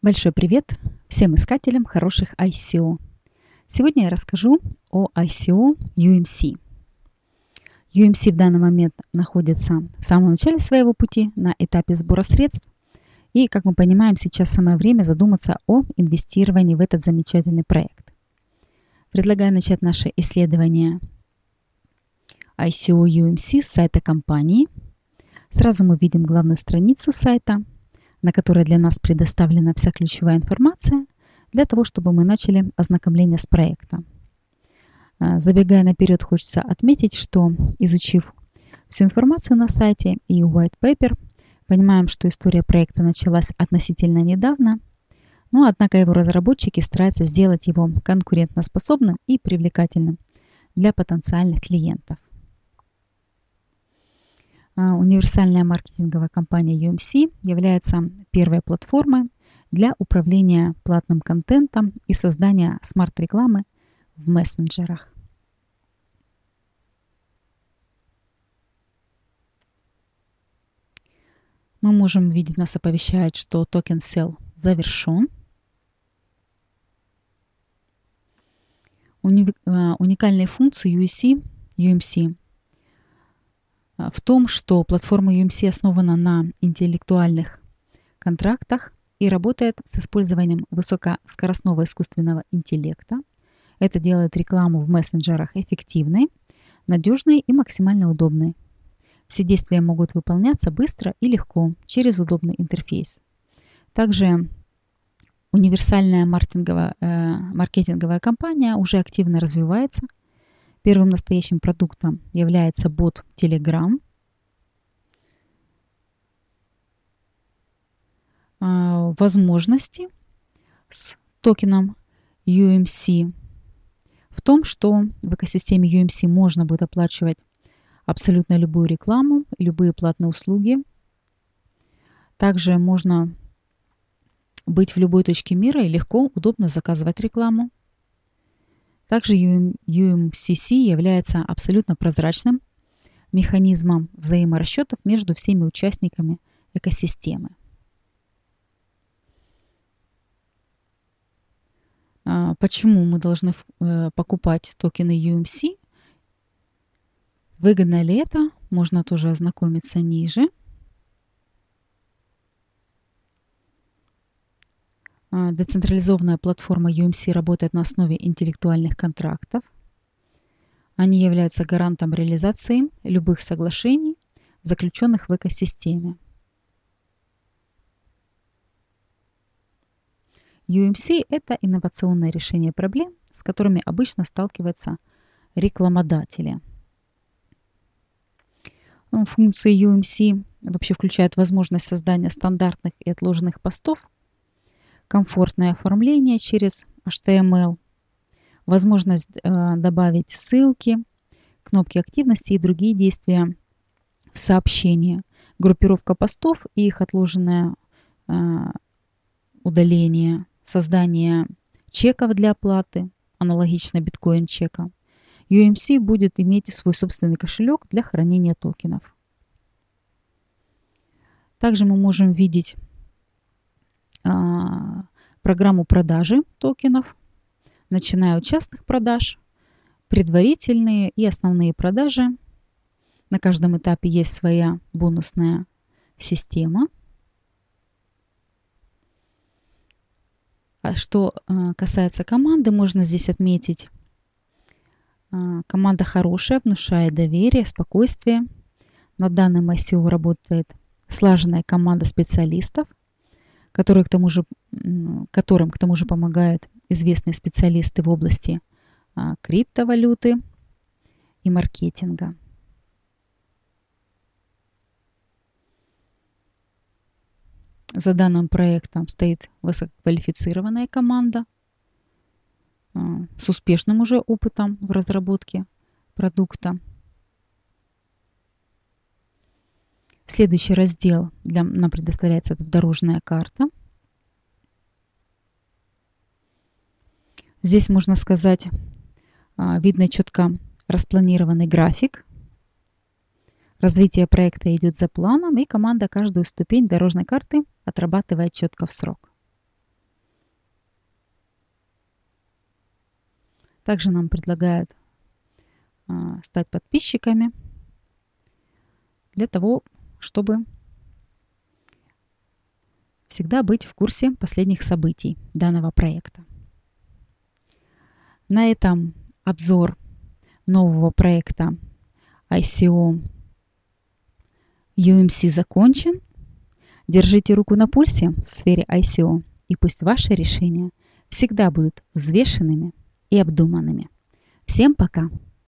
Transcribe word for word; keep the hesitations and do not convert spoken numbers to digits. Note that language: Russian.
Большой привет всем искателям хороших ай си о. Сегодня я расскажу о ай си о ю эм си. ю эм си в данный момент находится в самом начале своего пути на этапе сбора средств. И, как мы понимаем, сейчас самое время задуматься о инвестировании в этот замечательный проект. Предлагаю начать наше исследование ай си о ю эм си с сайта компании. Сразу мы видим главную страницу сайта, на которой для нас предоставлена вся ключевая информация для того, чтобы мы начали ознакомление с проектом. Забегая наперед, хочется отметить, что, изучив всю информацию на сайте и white paper, понимаем, что история проекта началась относительно недавно, но однако его разработчики стараются сделать его конкурентоспособным и привлекательным для потенциальных клиентов. Универсальная маркетинговая компания ю эм си является первой платформой для управления платным контентом и создания смарт-рекламы в мессенджерах. Мы можем видеть, нас оповещает, что токен sell завершен. Уни- уникальные функции ю эм си в том, что платформа ю эм си основана на интеллектуальных контрактах и работает с использованием высокоскоростного искусственного интеллекта. Это делает рекламу в мессенджерах эффективной, надежной и максимально удобной. Все действия могут выполняться быстро и легко через удобный интерфейс. Также универсальная маркетинговая, э, маркетинговая компания уже активно развивается. Первым настоящим продуктом является бот Telegram. Э, возможности с токеном ю эм си в том, что в экосистеме ю эм си можно будет оплачивать абсолютно любую рекламу, любые платные услуги. Также можно быть в любой точке мира и легко, удобно заказывать рекламу. Также ю эм си си является абсолютно прозрачным механизмом взаиморасчетов между всеми участниками экосистемы. Почему мы должны покупать токены ю эм си? Выгодно ли это? Можно тоже ознакомиться ниже. Децентрализованная платформа ю эм си работает на основе интеллектуальных контрактов. Они являются гарантом реализации любых соглашений, заключенных в экосистеме. ю эм си – это инновационное решение проблем, с которыми обычно сталкиваются рекламодатели. Функции ю эм си вообще включают возможность создания стандартных и отложенных постов, комфортное оформление через эйч ти эм эл, возможность э, добавить ссылки, кнопки активности и другие действия в сообщение, группировка постов и их отложенное э, удаление, создание чеков для оплаты, аналогично биткоин-чекам. ю эм си будет иметь свой собственный кошелек для хранения токенов. Также мы можем видеть а, программу продажи токенов, начиная от частных продаж, предварительные и основные продажи. На каждом этапе есть своя бонусная система. А что а, касается команды, можно здесь отметить, а, команда хорошая, внушает доверие, спокойствие. На данном ай си о работает слаженная команда специалистов, которые к тому же, которым к тому же помогают известные специалисты в области а, криптовалюты и маркетинга. За данным проектом стоит высококвалифицированная команда а, с успешным уже опытом в разработке продукта. Следующий раздел для, нам предоставляется дорожная карта. Здесь, можно сказать, видно четко распланированный график. Развитие проекта идет за планом, и команда каждую ступень дорожной карты отрабатывает четко в срок. Также нам предлагают стать подписчиками для того, чтобы всегда быть в курсе последних событий данного проекта. На этом обзор нового проекта ай си о ю эм си закончен. Держите руку на пульсе в сфере ай си о, и пусть ваши решения всегда будут взвешенными и обдуманными. Всем пока!